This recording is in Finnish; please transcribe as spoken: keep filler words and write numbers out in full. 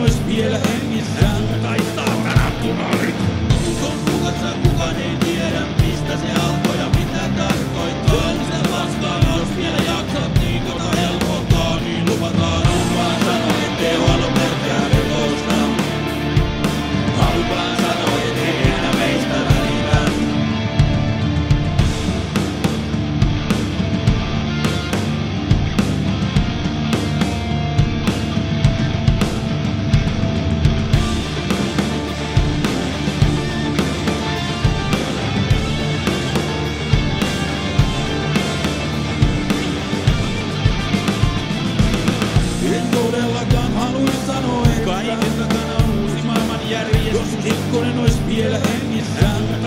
ois vielä hengissään. Tai saatana tunarit. Uskon hukassa kukaan ei tiedä mistä se alkoi ja mitä tarkoittaa. Se vastaan jos vielä jaksat niin kota helpottaa. Niin lupataan Halpaan sanoi ettei huollo pelkää vetosta. Halpaan sanoi ettei enää meistä välitä. En todellakaan haluin sanoa, että kaiken takana uusi maailmanjärjestys. Jos Kekkonen ois vielä hengissään.